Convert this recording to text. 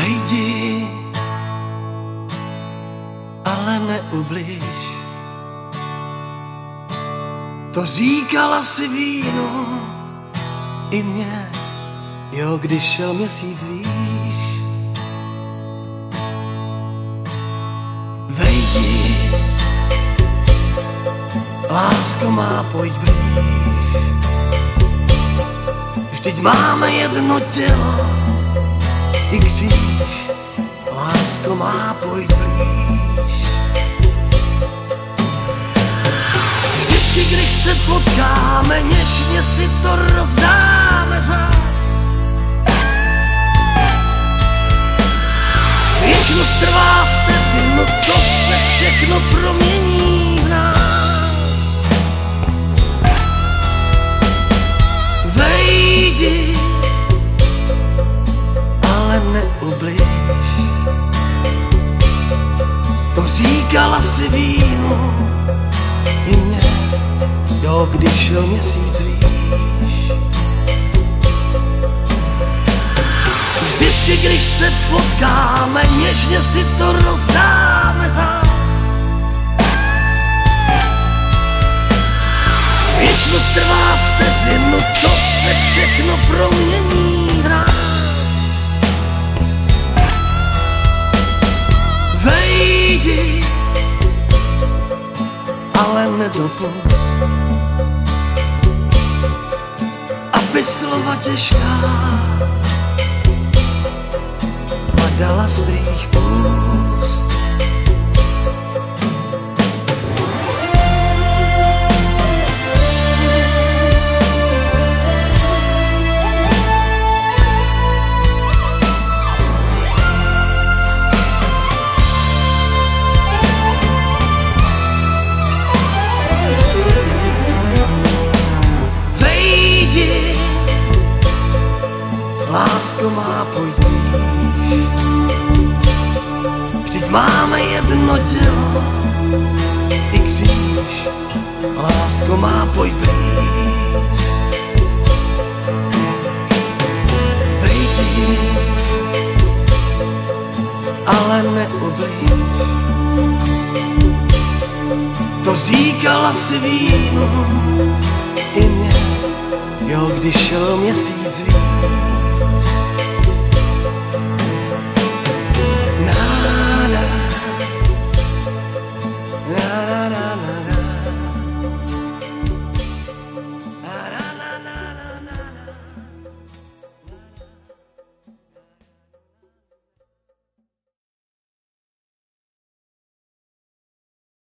Vejdi, ale neubliž. To říkala si víno i mě, jo, když šel měsíc výš. Vejdi, lásko má, pojď blíž. Vždyť máme jedno tělo i kříž. Lásko má, pojď blíž. Vždycky, když se potkáme, něžně si to rozdáme zas. Věčnost trvá vteřinu, co se všechno promění v nás. Vejdi, ale neubliž. To říkala si víno i mě, jo, když šel měsíc výš. Vždycky, když se potkáme, něžně si to rozdáme zás. Věčnost trvá vteřinu, co se všechno promění v nás. Vejdi, ale nedopust, aby slova těžká padala z tvých úst. Lásko má, pojď blíž. Vždyť máme jedno tělo i kříž. Lásko má, pojď blíž. Vejdi, ale neubliž. To říkala si víno i mě, jo, když šel měsíc výš.